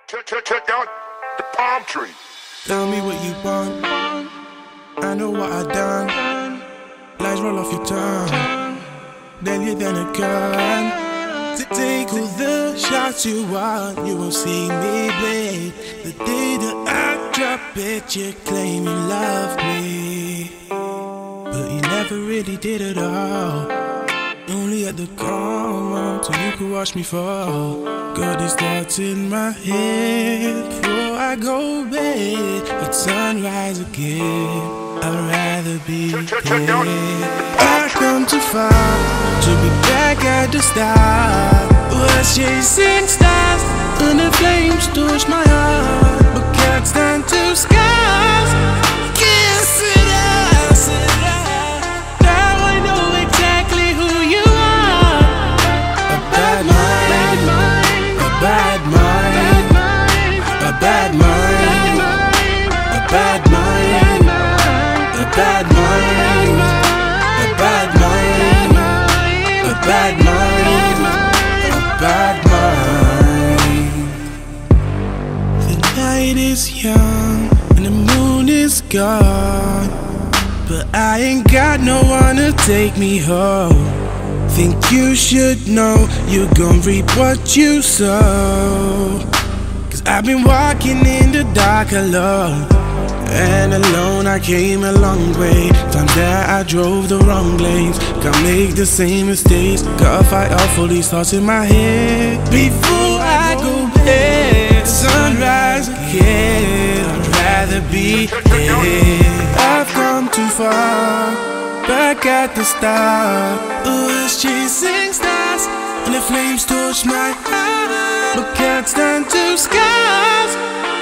Check out the palm tree. Tell me what you want. I know what I done. Lies roll off your tongue. Deadlier than a gun. Take all the shots you want. You won't see me bleed. The day that I drop it, you claim you love me, but you never really did it all. Only at the come till you could watch me fall. Got these thoughts in my head before I go to bed. At sunrise again, I'd rather be dead. I've come too far to be back at the start. Was chasing stars and the flames torch my heart, but can't stand two skies. Kiss it out. Now I know exactly who you are. A bad mind, a bad mind, a bad mind, a bad mind, a bad mind, a bad mind, a bad mind, a bad mind. The night is young and the moon is gone, but I ain't got no one to take me home. Think you should know you're gon' reap what you sow. Cause I've been walking in the dark alone, and alone I came a long way. Times that I drove the wrong lanes, can't make the same mistakes. Gotta fight off all these thoughts in my head before I go bed. Sunrise again, I'd rather be dead. I've come too far, back at the start. Was chasing stars and the flames torch my heart, but can't stand two skies.